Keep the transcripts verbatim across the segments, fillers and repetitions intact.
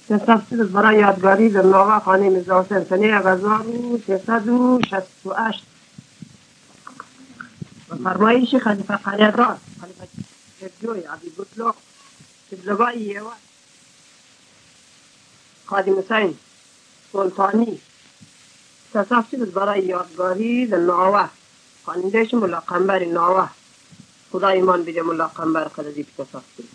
تفسیر برای یادگاری در نوه خانه میرزا حسین سنه یک هزار و سیصد و شصت و هشت و فرمایش خلیفه قریدار خلیفه جوی عبی بطلق شبلگاه یوه خادم حسین سلطانی. تفسیر برای یادگاری در نوه خوانندهش ملا قنبر نوه. خدا ایمان بیده ملا قنبر قدردی تفسیر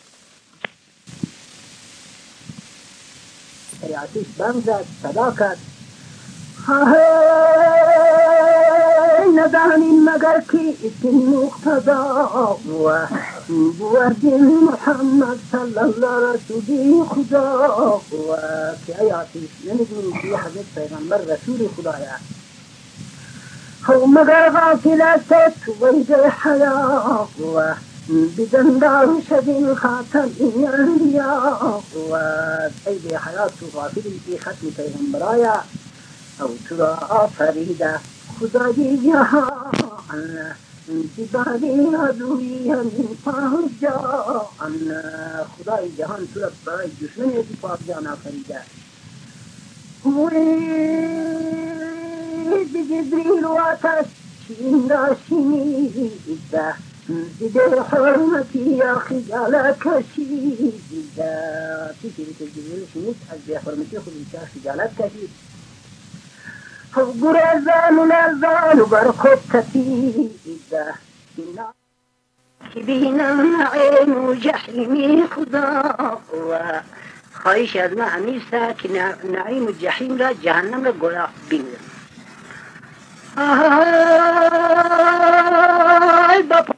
آتش بم زد صدا کرد ندانیم مگر که اسم مقتدا و بوردین محمد صلی الله رسولی خدا و که ای آتش نمیدونی که حضرت پیغمبر رسول خدایا او مگر غافل است وید حیا و بدندان شدین خاتم این انبیا و ای بی حیات تو غافلی بی ختم پیغمبرایا او تو را آفریده خدای جهان زبانی عدوی همین پاک جان خدای جهان تو را برای دشمن ازی پاک جان آفریده وید جبریل و آتش چین را شنیده دیده حرمتی یا خجالت کشید چیزی که جبریل شنید از به حرمتی خود بیشتر خجالت کشید گرزان و نرزان و بر خود تپید که بینم نعیم و جحیمی خدا و خواهش از ما امیر سا که نعیم و جحیم را جهنم را گویا بینم آهای بپا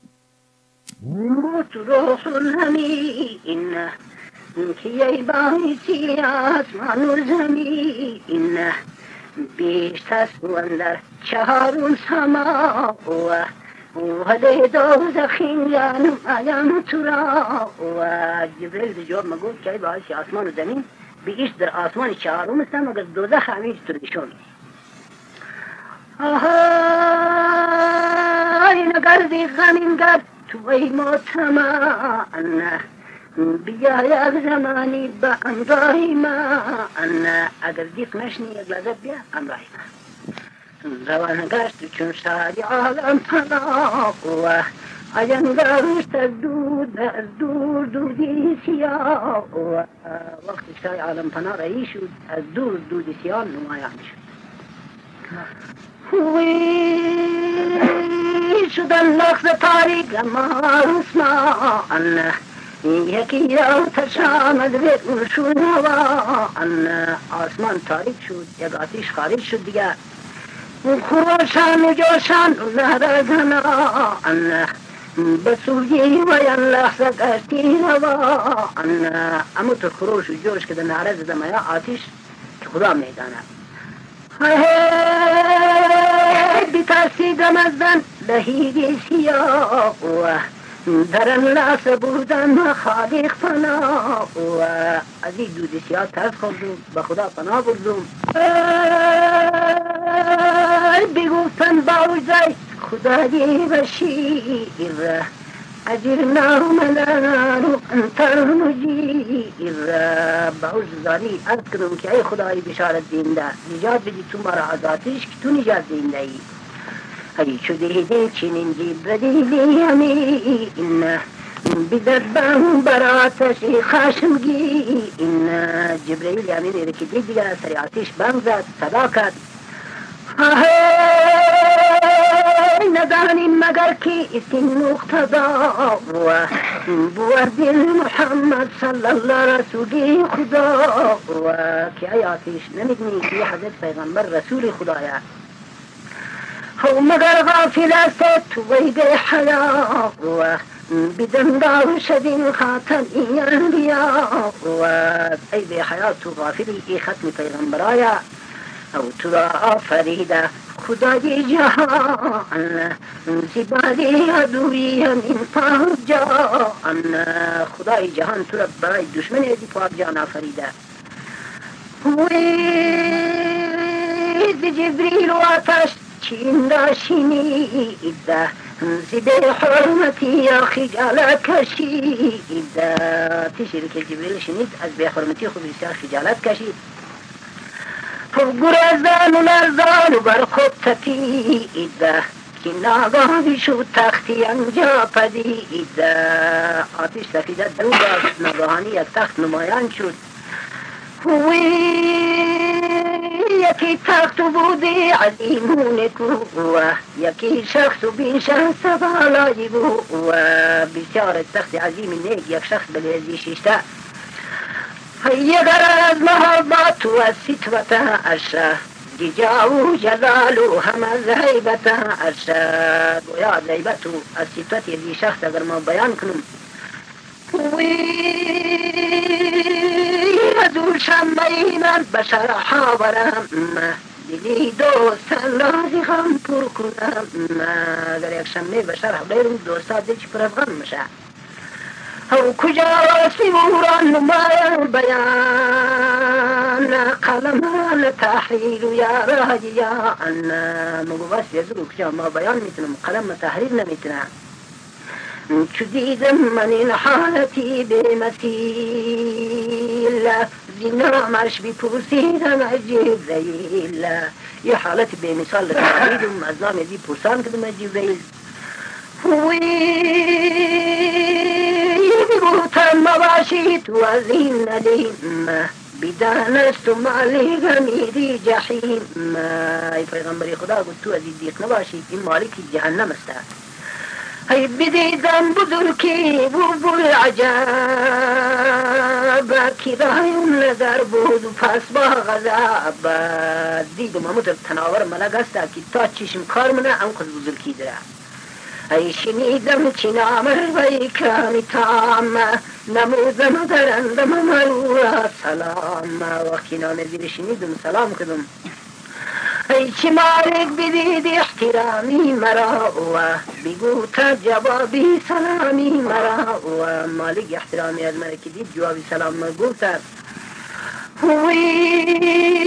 موت روح الامین که یه باعثی آسمان و زمین بیشتر در چهارون سما و ولی دوزخین جانم آیم تو را و جبریل جواب مگو که یه باعثی آسمان و زمین بیش در آسمان چهارم است مگر دوزخ همین تردشون آهای نگردی غمین گرد توی مطمئن بیا یک زمانی با امراهی من اگر دیق نشنی یک لحظه بیا امراهی من روان گشت چون ساری عالم پناه و آینگرشت از دود از دور دودی سیاه و وقتی ساری عالم پناه رایی شد از دور دودی سیاه نمایان شد وی شدن لغز تاریک مارسمان یکی آتش آمد بگوشون هوا آسمان تاریک شد یک آتش خارج شد دیگر خروشان و جوشان زهر زنان بسوی و ین لحظه گشتی هوا اما تو خروش و جوش که در نعره زدم یا آتش که خدا میدانه بترسیدم از زن لهیدی سیاه و در انلاس بودن خالق پناه و از این دود سیاه ترس خوردم به خدا پناه بردم بگفتن باوزای خدای بشیر اجرنا من النار انت المجیر باوز زاری عرض کنم که ای خدای بشارت دینده نجات بدی تو مرا از آتش که تو نجات دینده ای ای چو دیده چنین جبریلی امین بدربم بر آتش خشمگین جبریل امین ایره که دید دیگر سر آتش بم زد صدا کرد ندانیم مگر که اسم مقتدا و بوردین محمد صلی الله رسولی خدا و که ای آتش نمیدونی که حضرت پیغمبر رسول خدایا او مگر غافل است توی حیا و بدندان شدین خاتم این انبیا و ای بی حیات تو غافلی ای ختم پیغمبرایا او تو را آفریده خدای جهان زبانی عدوی همین پاک جان خدای جهان تو را برای دشمن ازی پاک جان آفریده وید جبریل و آتش چین را شنیده زی حرمتی یا خجالت کشید. شعری که جبریل شنید از بی حرمتی خود بسیار خجالت کشید. گرزان و لرزان و بر خود تپید که ناگاهی شد تختی انجا پدید. آتش سفیدت درو داشت، ناگاهانی یک تخت نمایان شد. وی یکی تخت بودی عظیمون کوه، یکی شخص و بین شخص بالایی بود. بسیار تخت عظیم نیک یک شخص بلیزی ششته. اگر از محبت و ستوت عرشه ججا و جلال و هم از حیبت عرشه. گویا از حیبت و از ستوت یزی شخص اگر ما بیان کنم از او شمعی من بشر حاورم، دلی دوستان لازی غم پر کنم. اگر یک شمعی بشر حاورم دوستان دل چی پر از غم میشه. او کجا واسي وران نمايان بيان قلم التحرير يا راجيا أنا مقباس يزرو كجا ما بيان متنم قلم تحرير نمتنا شديد من حالتي بمثيل زنا مش بپرسید مجيب ذيل يا حالتي بمثال لتحرير مزنام يزي پرسان كده مجيب ذيل بگوتم مباشی تو از این ندیم بدانستم علی غمیری جحیم. ای پیغمبری خدا گفت تو از این دیق نباشی، این مالکی جهنم است. ای بدیدم بزرگی بلبل عجب که رایم نظر بود پس با غذاب. دیدم همونطور تناور ملک است که تا چشم کار منه هم خود بزرگی داره. ای شنیدم چی نامر و اکرامی تام نموزم درندم مرورا سلام. وقتی نام زیر شنیدم سلام کدم. ای چی مالک بدید احترامی مرا و بگو تا جوابی سلامی مرا. و مالک احترامی از مرا که دید جوابی سلام مگو تر. وی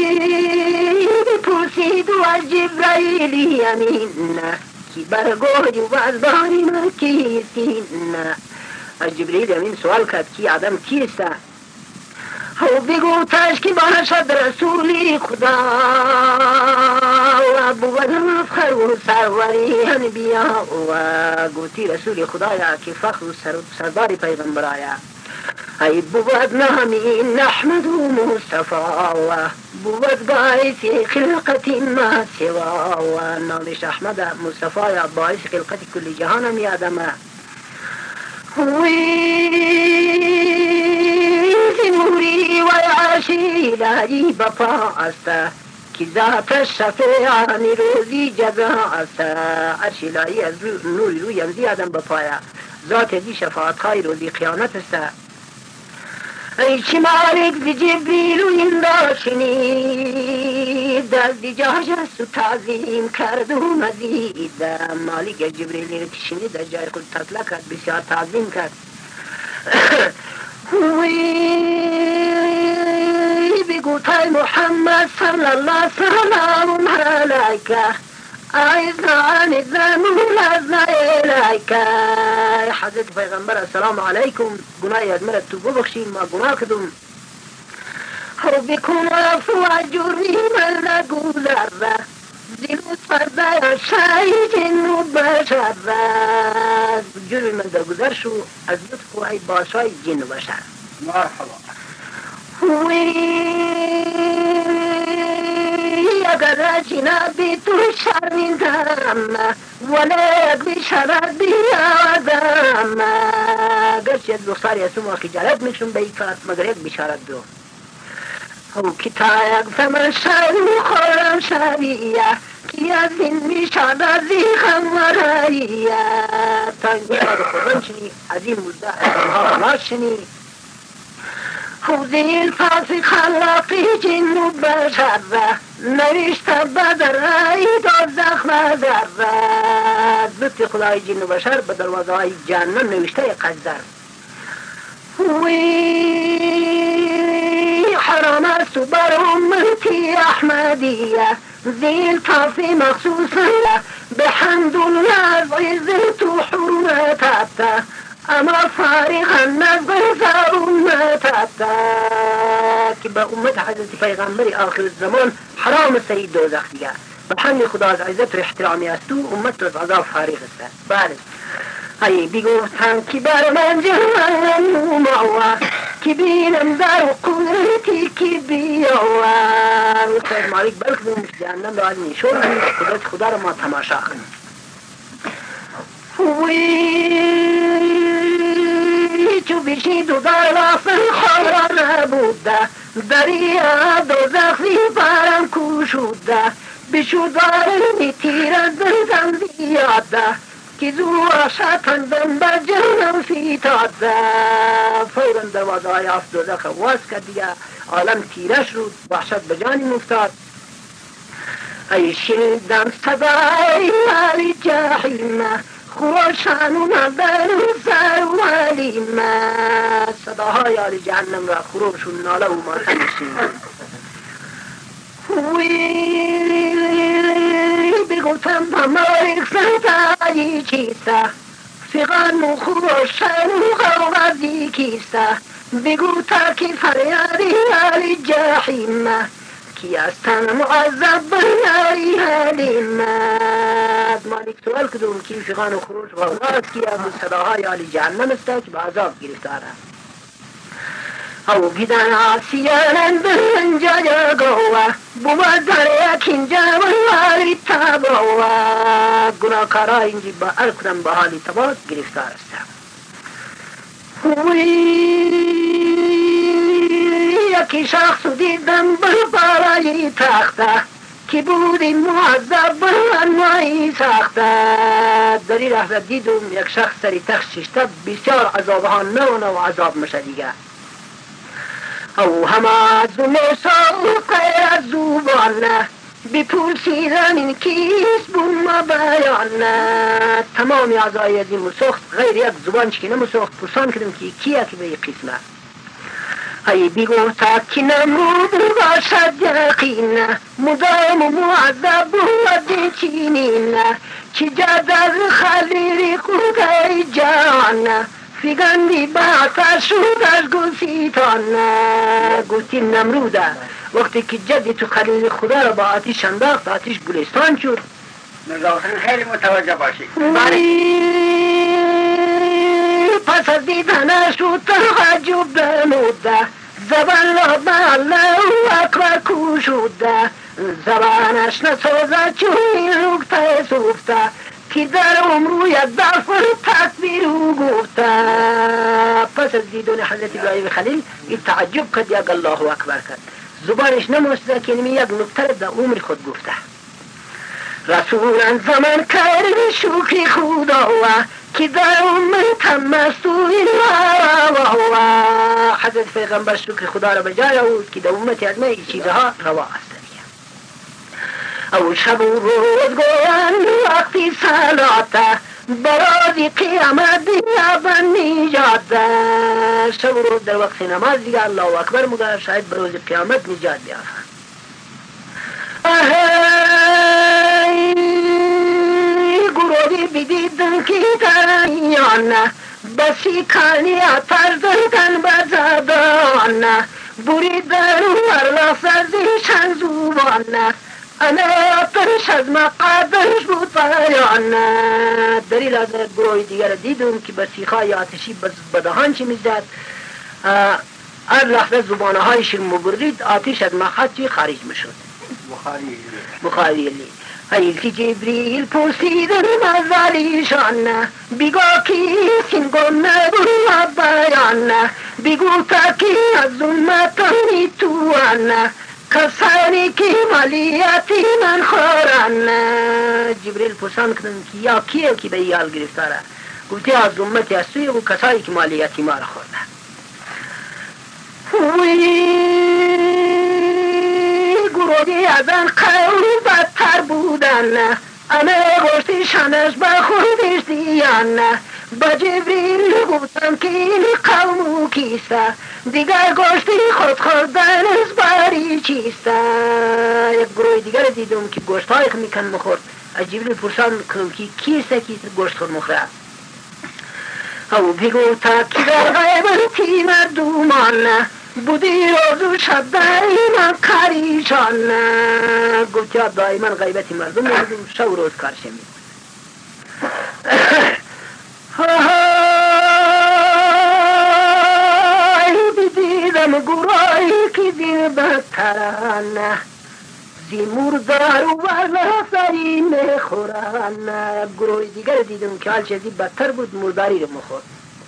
پرسید و از جبرائیلی امین کی برگوی و از باری من کیستی. از جبریل امین سوال کرد کی آدم کیسته. او بگو تاش که باشد رسولی خدا و بود مفخر و سروری انبیا. و گوتی رسول خدایا که فخر و سرداری پیغمبر آیا. ای بود نامی نحمد و مصطفى و بود باعث خلقت ما سوا. و نامش احمد مصطفى یا باعث خلقت کل جهانم یادمه. وی نوری و عرشی لایی بپا است که ذات شفیعانی روزی جزا است. عرشی لایی از نوری روی امزی آدم بپایا، ذات دی شفاعت خواهی روزی قیامت است. ای چی مالک دی جبریل و این را شنید از دی جاجست و تعظیم کرد و مزید. مالک جبریلی را شنید از جای خود تطلع کرد، بسیار تعظیم کرد. بگو تای محمد صلی الله سلام علیکه اعذنا عن الذنوب لازنا الیک. حضرت پیغمبر السلام علیکم، گناهی از مرا تو ببخشید، ما گناه کردم. او بکن عفو و جرمی من نگذر زیروت فرده شای جن و بشر. جرمی من درگذر شو از لطف و ای باشای جن و بشر. مرحبا. اگر جنابی تو شرمیدم ولی بشرد بیادم. گرچه از بخصاری از ما خجالت میشم به یک فرات مگر یک بشارت دو. او که تا یک زمان شروع خورم شریعه که از این بشارت زیخم ورایه. تا این بشارت خورم شنی از این مدده ادامها خلاص شنی. خوزی الفاظ خلاقی جن و بشر نوشته بدر رای دوزخ مزر. لطف خدای جن و بشر به دروازه های جهنم نوشته قدر. وی حرام است بر امتی احمدیه زی الفاظ مخصوصه به حمدالله عز تو حرمتت اما فارغا نظر زبونتت که به امت حضرت پیغمبر آخر الزمان حرام سری دوزخ دیگه به حمد خدا از عزت و احترامی است تو امت از عذاب فارغ است. بله ای بگفتم که بر من جهان نوماوه که بینم در قدرتی که بیاوه سید مالک بلکه بومش جهنم را نیشور قدرت خدا را ما تماشا کنیم. وی چو بشید و در واسه خورا نبوده دریا دوزخی برم کوشوده بشودار می تیرد بزن زیاده که زو شتندم بر جهنم فیتاده فوراً دروازه های آف دوزخ واز کرد دیگه عالم تیره شد وحشت به جانی مفتاد. ای شنیدم صدای علی جحیم خوشانونا در سر ولیم صداهای علی جهنم را خروشون ناله و ماتم شنیدم. بگفتم بمارک سنتایی چیسته فقان و خوشن و غوازی کیسته بگو تا که فریادی علی جحیم کی استن معذب بناری حلیمت مالک سوال کدوم کی فقان و خروش غوغاز کی از صداهای علی جهنم است که به عذاب گرفتار است. او گیدن آسیانن برنجا جاگوه بود در یکین جوانی تباوه گناهکارا اینجی با ار کدام به حالی تبا گرفتار است. یکی شخص دیدم بالای تخته که بودی معذب برنوی سخته در این لحظه دیدم یک شخص سری تخت ششته بسیار عذاب ها نو نو عذاب میشه دیگه. او همه از مساق از زبانه بپرسیدن این کیست بون ما بیانه تمامی اعضای از این مسخت غیر یک زبان که نمسخت پرسان کردم که کیه که به یک قسمه. ای بگوتا که نمرود باشد یقینه مدام و معذب بود چینینه که جد از خلیری قوقی جانه فیگندی بحثر شد از گوسیتانه گوتی نمروده وقتی که جدی تو خلیل خدا را با آتیش انداخت آتیش گلستان شد. نظافتن خیلی متوجه باشی. پس از دیدنش شد تحجب بموده زبان را به الله اکبر کوشوده زبانش نسازد چون این نکته سوفته که در عمرو یک دفر تکبیر او گفته. پس از دیدن حضرت ابراهیم خلیل این تعجب کرد یک الله اکبر کرد زبانش نموسته که نمی یک نکته در عمر خود گفته. رسولا زمان کرد شکر خدا و که در امتم مستوی روا حضرت پیغمبر شکر خدا را بجای آورد که در امت از این چیزها روا است. او شب و روز گویند وقتی صلاته برازی قیامت دیگه بر نجاته شب و روز در وقت نماز دیگه الله اکبر مگر شاید بروز قیامت نجات بیافند. گروهی بدیدن که ترانیانه بسی کانی اتر دردن بزدانه بریدن و ارلاسر زیشن زوبانه انا اترش از مقادرش بود پایانه. در این لحظه گروه دیگر دیدم که بسی خواهی آتشی بدهان چی میزد هر لحظه زبانه هایش مبرید آتش از مخاطی خارج میشد. بخاری بخاری لی ایل که جبریل پرسیدن مزالیشان بگو کی سنگون نبود بیان بگو تا کی از ظلمتانی توان کسانی که مالیاتی من خورن. جبریل پرسان کردن که یا کیه که به یال گرفتاره گفتی از ظلمتی از سوی و کسانی که مالیاتی ما را خوردن. گروهی از آن قوم بدتر بودن اما گشتیشانش با خودش دیان با جبریل گفتم که این قوم کیسته دیگر گشتی خود خوردن از باری گوشتی چیست؟ یک گروه دیگر دیدم که گوشت های میکن مخورد. از جبریل پرسان کردم که کیست که گوشت خور مخوره؟ او بگو تا که در غیبتی مردمان بودی روز و شب دائما کاریشان. گفت یا دائما غیبتی مردم بودم، شب و روز کارش می بود. بدیدم گروهی که دیر بدتران زی مردار و ورنفری میخورن. گروه دیگر دیدم که حال چیزی بدتر بود، مرداری رو مخورد.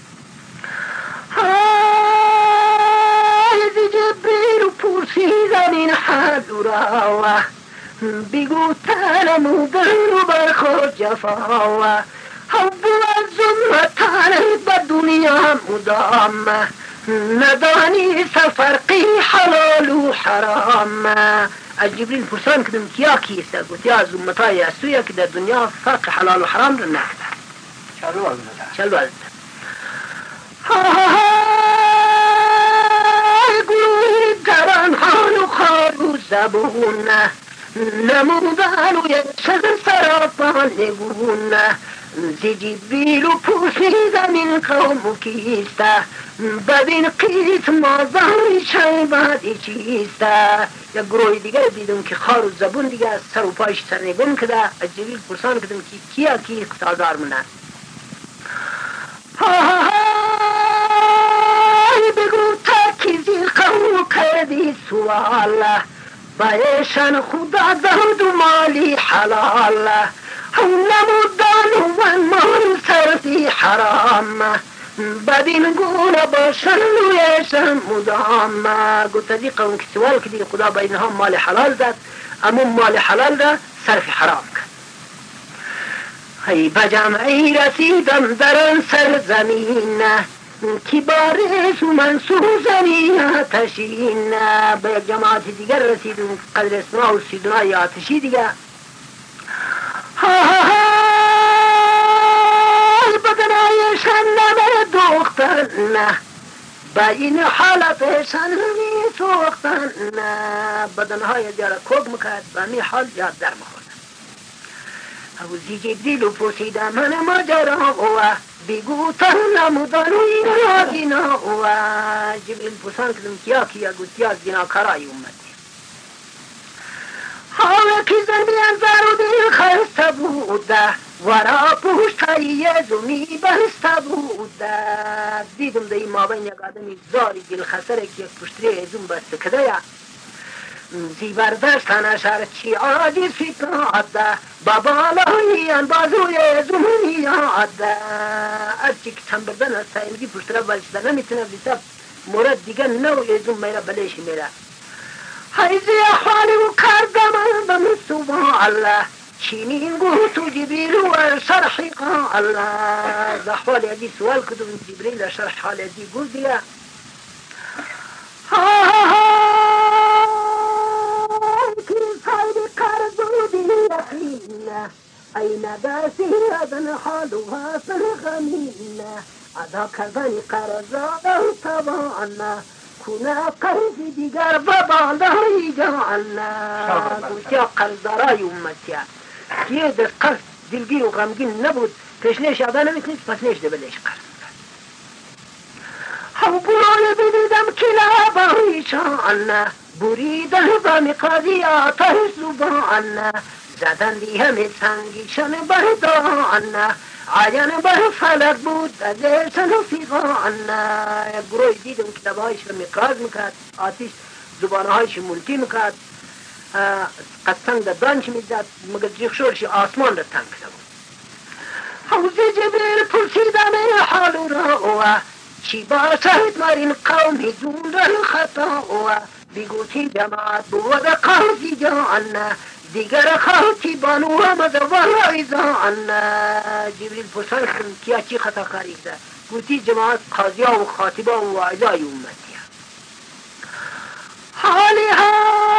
های زی جبریل و پرسیدم این حد را بگو تنمودن و برخور جفا هم بود زمتان به دنیا مدام ندانی سفرقی حلال و حرام. از جبریل پرسان کردم که یا کیست؟ گفت یا زمتای اسویه که در دنیا فرق حلال و حرام رو نکرده. چلو از نده چلو از نده گروهی دران حال و خواب و زبون نمودن و یکشن سراپان نگون زی جبریل و پرسیدم این قوم کیسته بدین قیت مازن شیبادی چیسته. یک گروه دیگر دیدم که خار و زبون دیگه سر و پایش سرنگون کده. از جبریل پرسان کردم که کیا کی اقتدار منه؟ بگو تا کی زی قوم کردی سوال بایشان خدا دهد و مالی حلال هم نمودان و مال سرفی حرام بدین گونه باشن رویشن مدام. گفت از این قوم که سوال کردی خدا با اینها مال حلال داد، اما مال حلال را صرف حرام کرد. هی بجمعی رسیدم در آن سرزمین کی بارش و منسوزنی آتشین. به یک جماعت دیگر رسیدم قدر اسماء و سیدنای آتشی دیگر. بدنایشان نمه دوختن با این حالتشان می سوختن. بدنهای دیگر کوک مکرد و می حال یاد در مخورد. او زی جبریل و پرسیدم من ماجرا و بگو تا نمودن و این را دینا و جبریل پرسان کردم کیا کیا گفت یا زناکارای امتی. حالا که زن بیانزار و دل خسته بوده ورا پوشتایی زمی بسته بوده. دیدم در این مابین یک آدمی زاری دل خسته که یک پشتری زم بسته کده یا زی برداشتن اشار چی آجی ستاده بابالایی انبازوی زمینی یاده. از چی که چند بردن از سایمگی پشتره بلشده نمیتونه بیسب مورد دیگه نوی زم میره بلیش میره. حیزی احوالی و کردم بمسوبا الله چینین گوه تو جبریل و شرحی قال از احوالی ازی سوال کدوم جبریل شرح حال ازی گوه دیگه. ها ها ها أين داسي أذن حالها سنغمين أدا كذاني قرزاده طبعنا كنا قرز دیگر ببالای جعلنا. گوشتیا قرزدارای امتیا که در قرز دلگیر و غمگین نبود، پیشنش آده نمیتونید پسنش ده بلیش قرز هم برای بدیدم کلابای شعلنا بریدن و مقاضی آتش زباننا زدن دی همه سنگیشن برداننا عیان بر فلک بود ازشن و فیقاننا. یک گروه دیدم که دبایش رو مقاض میکرد، آتش زبانهایش ملتی میکرد، قسنگ در دانش میزد مگر جخشورش آسمان را تنگ کرد. حوزی جبریل پرسیدم این حال را چی باشد مر این قوم هجون را خطا بگوتی جماعت بود قاضی جانا دیگر خاطی بانو و مدوار ایزانا. جبریل پرسان کردم کیا چی خطا کاری کرده؟ گوتی جماعت قاضی ها و خاطبا و واعظای امتی حالی ها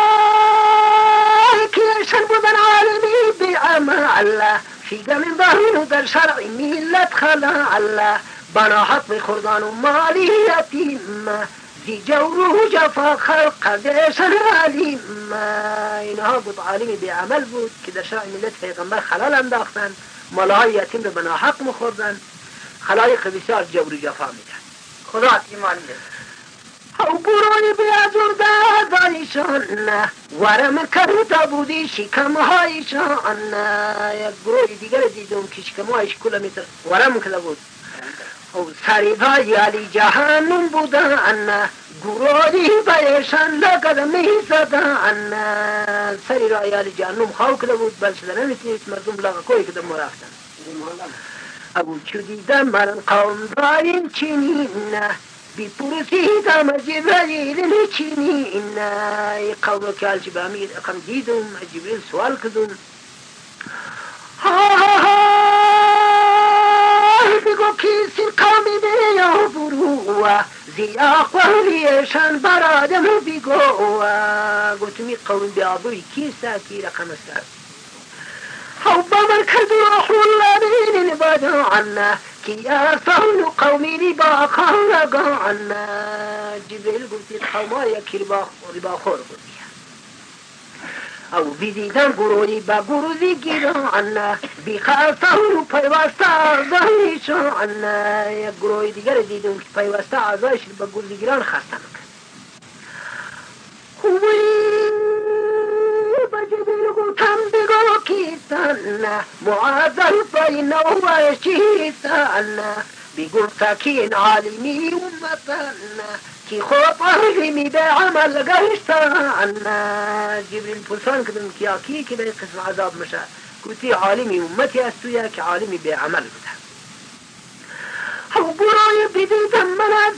کیشن بودن عالمی بی عمل فیگم ظاهر و در شرع میلت خلا الله بنا حق خوردان و مالی یتیم زی جور و جفا خلق قدرشان علیم. اینها بود عالمی به عمل بود که در شرع ملت پیغمبر خلال انداختن، مالهای یتیم رو بنا حق مخوردن، خلایق بسیار جور و جفا میدن. خدا ایمان ده او برای بیازرده ازایشان ورم کرده بودی شکمهایشان. یک گروه دیگر دیدم که شکمهایش کلا مثل ورم کرده بود. او سریبای علی جهنم بودن، گروهی بایشان لگد می زدن. سری رای علی جهنم خواه کرده بود، بلکه در نمیتونید مردم لگه کوی کده مرفتن. ابو چو دیدم من قوم دارین چینین، بی پرسیدم جبریل چینین. ای قوم که الچی به امیر اقام دیدم، جبریل سوال کدم. ها ها ها بگو کیسی قومی بیا برو، زیا قولیشان برادم بگو. گوتمی قوم بیا بروی کیسا کی رقم است. حب من كدروح الذين بدوا عنا كي أرسلوا قومي ربا خارق عنا. جبريل قلت القوم يكي ربا خارق او بديدن قروي بقروزي جيرا عنا بخاصروا پیوستا عزایشان عنا. یک گروهی دیگر دیدم که پیوستا عزایش بقروزی گیران خستن. بجبیل گوتم بگو کیستن، معذر بین و شیستن. بگو تکین عالمی امتن، کی خوب عالمی به عمل گشتن. جبریل پرسان کدم که کی که به قسم عذاب مشه. گوتی عالمی امتی است توی که عالمی به عمل بده. او برای بدیدم من از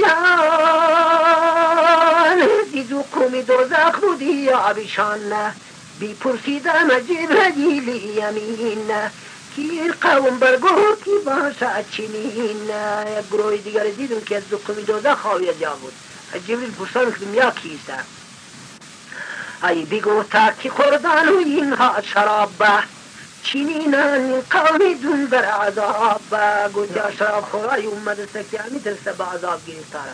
میان، دیدو قومی دوزخ بودی یا عبیشان. بی پرسیدم جبریل یمین، که قوم برگو کی باشد چنین. یک گروه دیگر دیدم که از دو قومی دوزخ خواهی جا بود. جبریل پرسان کدم یا کیسته. ای بگو تا که خوردن و اینها شراب چینینان قومی دون بر عذاب. گویا شراب خورای امت سکیانی ترسته با عذاب گرفتاره.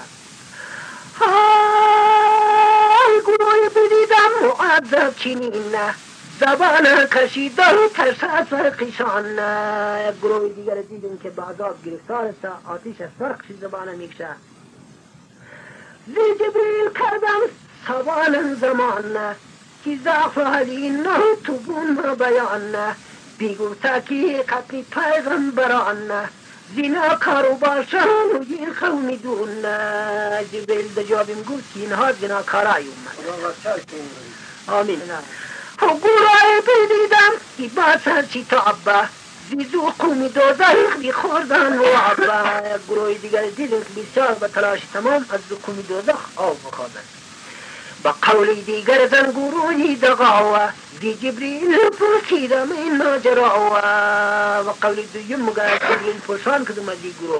های گروه بدیدم معذب چینین، زبان کشیده و ترسه فرقشان. یک گروه دیگر دیدم که با عذاب گرفتار است، آتیش از فرقش زبانه میکشه. زی جبریل کردم سوال زمان، که ضعف علی نه تو بون ما بیان. بگو تاکی قتل پیغمبران، زینا کارو باشن و این قومی دون. جبریل در جوابیم گفت که اینها زینا کارای اومد. آمین. و گروه بدیدم که با سرچی تابه، زیزو قومی دوزخ بی خوردن و عبه. گروه دیگر دیدم که بسیار به تلاش تمام از دو قومی دوزخ آب بخوردن. با قول دیگر زن گروهی دغاوه، زی جبریل پرسیدم این ماجراوه. و قول دویم مگه جبریل پرسان کدم از این گروه.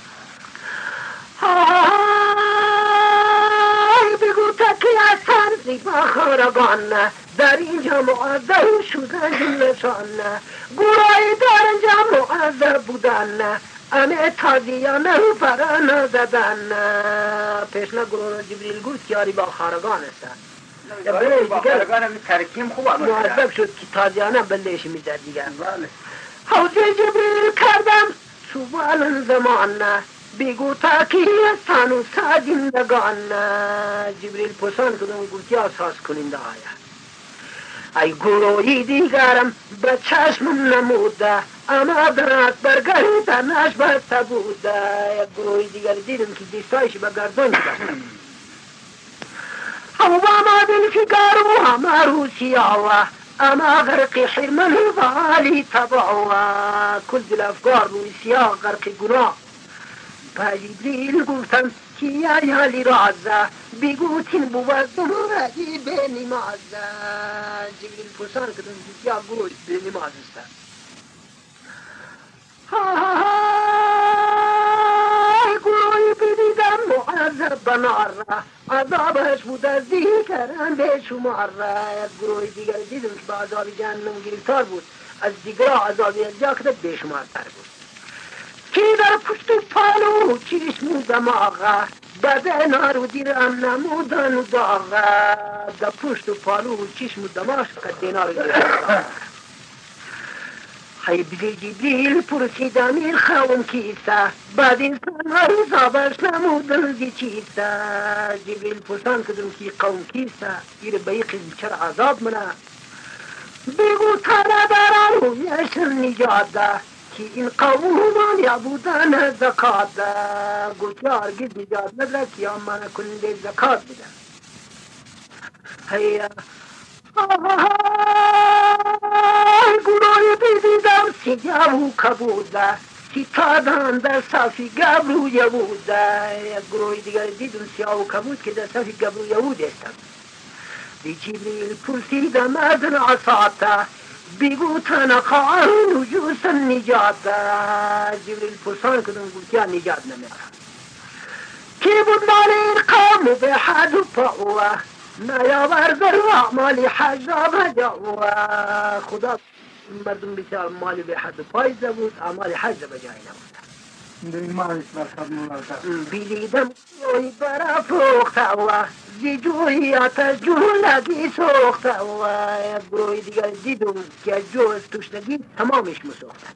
های بگو تکی اصلا زیبا خارگان، در اینجا معذب شدن جملشان. گروهی در اینجا معذب بودن، امه تازیانه و برانه زدن. پیشنا گروه جبریل گفت که یاری با خارگان است. با خارگان هم ترکیم خوب آمد معذب شد که تازیانه بلش میزد دیگر. حوزه جبریل کردم سوال زمان، بگو تاکی استان و سازندگان. جبریل پرسان کدوم گفت یا ساز کننده آیا. ای گروهی دیگرم به چشمم نموده، اما درات برگردنش بسته بوده. یک گروهی دیگر دیدم که دیستایش به گردن بستم. او ما بالفقار و همه روسیاوه، اما غرق حرمن و عالی تبعوه. کل بالافگار روسیا غرق گناه. با جبریل گفتم که یا یالی رازه، بگوتین بوزدم رجی به نمازه. جبریل پرسان کدم یا گروه به نماز است. گروهی بدیدم معذب بنار، عذابش بود از دیگران به شمار. یک گروه دیگر دیدم که با عذاب جهنم گرفتار بود، از دیگر عذاب جا کده به شمار تر بود. کی در پشت و پالو چشم و دماغه، بدن رو دیرم نمودن و داغه دا پشت و پالو و چشم و دماش قد دینار دیرم خی بلی جبریل پرسید امیر خوام کیسته بعد انسان های زابش نمودن دی چیسته جبریل پرسان کدوم کی قوم کیسته گیر بیقی چر عذاب منه بگو تنه بران و یشن نجات ده که این قوم همان یعبودن زکات ده گوتی هرگز نجات نداره که یا من کننده زکات بده هیا گروه بیدیدم سی جاو کبوده سی تادان در صافی گبرو یبوده یک گروه دیگر دیدم سیاو کبود که در صافی گبرو یبود استم دی جبریل پرسیدم از عصاته بگو تنقا نجوس نجاته جبریل پرسان کدوم گوتیا نجات نمیاره کی بود مال این قوم به حد و پاوه نیاورد رو اعمال حج را بجاوه خدا مردم بسیار مالی به حد و پایزه بود اعمال حج را بجای نبود بیلیدم جوی برا فروخته و زی جوی آتش جولگی سوخته و یک گروه دیگر دیدم که جو از توشنگی تمامش مسوخته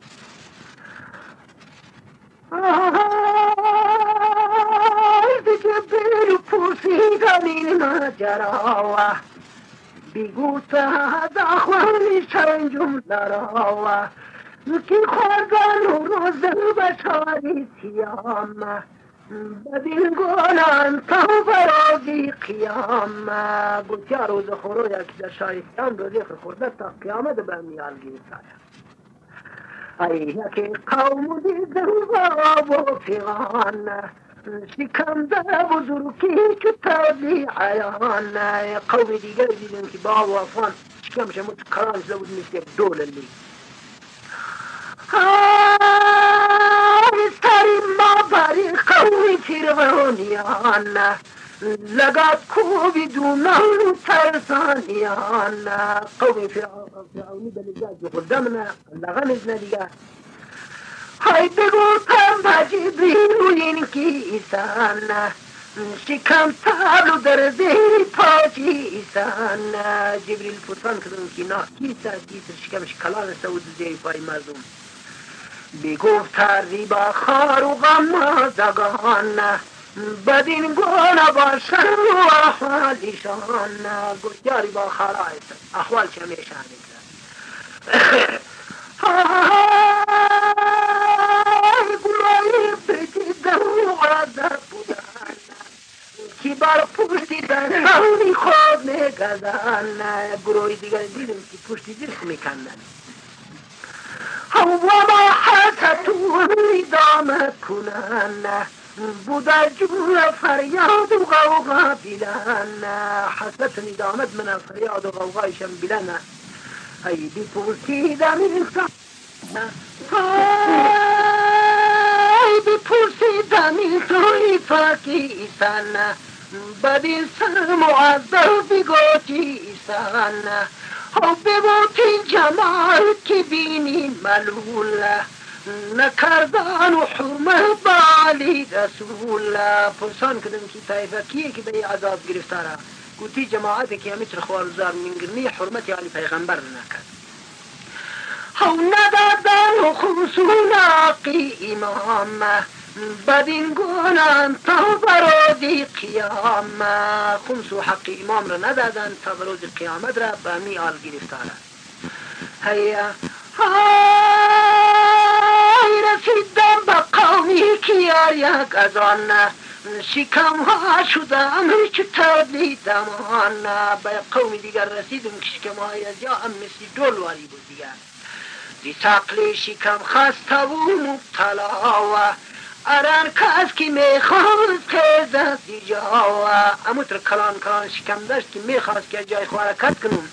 بجبر پرسیدم این ماجرا بگو تا داخل سرنجم درا که خوردن و روز بشاری سیام بدین گونان تا برازی قیام گوتی روز خورو یکی در شایستان روزی خورده تا قیامت برمیال گیرسایا ای یکی قوم دیگر باب و فیغان شکم در بزرگی که تازی عیان قوم دیگر دیدن که باب و افغان شکم شمود کران شده بود مثل دول لی سری ما بری قوم فرعونیان لگات کو بدونان ترسانیان قوم فرعونی بلجاج قدامنا لغمزنا دیگر های بگو تم جبریل و این کیسان شکم تابلو در زیر پاچی ایسان جبریل پرسان کدوم که نه کیسا کیسا شکمش کلان سود زیر پای مردم بگفت ریبا خار و غمازگان بدین گونه باشن و احوالشان گفت ریبا خار احوال چمیشان گروهی بدیدم و عذب بودن که بر پشتی دنهانی خود میگذن گروهی دیگر دیدم که پشتی زرخ میکندن و ما حسطون ادامت کنن بوده جور فریاد و غوغا بلن حسط ندامت من فریاد و غوغایشم بلن ای بی پرسیدم انسان ای بی پرسیدم انسانی فاکیسن بدین سر معذب بگوتیسن او ببوتین جمال که بینی ملول نکردن و حرمت بالی رسول پرسان کدم که طایفه کیه که به عذاب گرفتاره گوتی جماعت که همیتر خوالزار منگرنی حرمت علی پیغمبر نکرد او ندادن و خمسون آقی امام بدین گونان تا برازی قیام خمس و حق امام را ندادن تا بروز قیامت را به می آل گرفتاره هیا های رسیدم به قومی که یار یک از آن شکم ها شدم چه تردیدم آن به قومی دیگر رسیدم که شکم های از یا هم مثل دول واری بود دیگر دی سقل شکم خسته و مبتلا و اران کس که میخواست که دست دی جاوا اموتر کلان کلان شکم داشت که میخواست که جای خوارکت کنم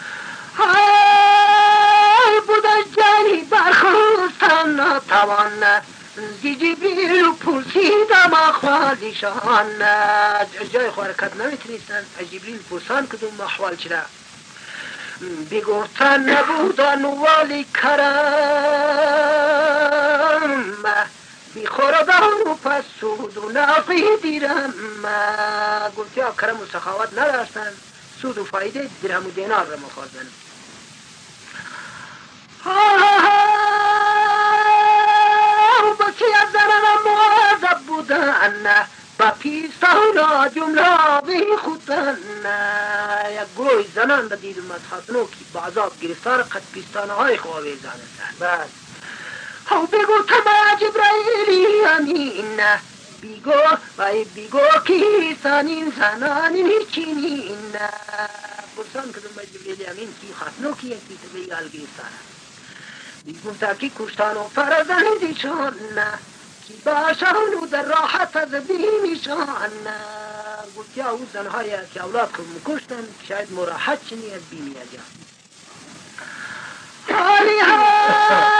های بودش جانی برخواستم نتوان دی جبریل و پرسیدم احوالشان جای خوارکت نمیتونستن جبریل پرسان کدوم احوال چرا بگفتن نبودن ولی کرم بی خوردن و پس سود و نفع دیرم گفتی ها کرم و سخاوت نداشتن سود و فایده درهم و دینار را مخوردن بسی از زنانم معذب بودن با پیستان جمله بی خودن یک گروه زنان را دیدم از خاتنو که با عذاب گرفتار قد پیستانه های خواه بیزانستن بس او بگو تما جبرائیلی امین بیگو وای بیگو کیسان این زنان نیچینین پرسان کدوم با جبرائیلی امین کی خاتنو کی یک پیست بیال گرفتار بیگو تا کی کشتان و فرزن دیشان کی باشان و در راحت از بیمیشان گوتی او زنهای که اولاد خود مکشتن شاید مراحت چنی از بیمی اجا حالی ها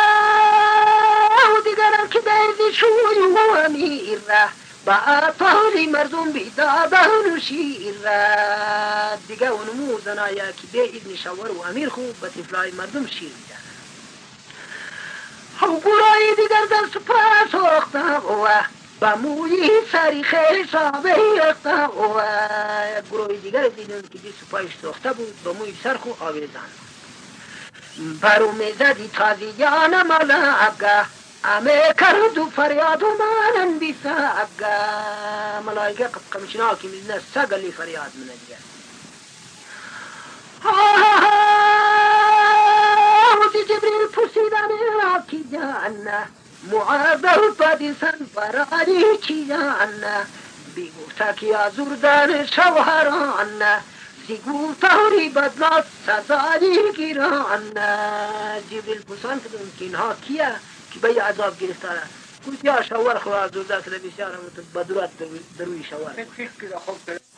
دیگرم که درد شوی و امیر با اطالی مردم بیدادان و شیر دیگه اونمو زنایی که به ابن شور و امیر خوب به تفلای مردم شیر میدن او گروهی دیگر در سپاس اختا و با موی سری خیلی صابه اختا و گروهی دیگر دیدن که دی سپایش ساخته بود با موی سر خو آویزان برو میزدی تازیان ملعبگه امه کرد و فریاد و مانن بی سابگه ملائکه قد قمشنا که میزنه سگلی فریاد منه دیگر وزی جبریل پرسیدن راکی جانه معاذ پادیسان فراری چی جانه بیگوتا که آزوردن شوهران زیگو تاوری بدنات سزایی گیران جبریل پرسان کدون که اینها کیه که به عذاب گرفتاره گوت یا شوهر خواه آزورده که بسیار بدرات دروی شوهر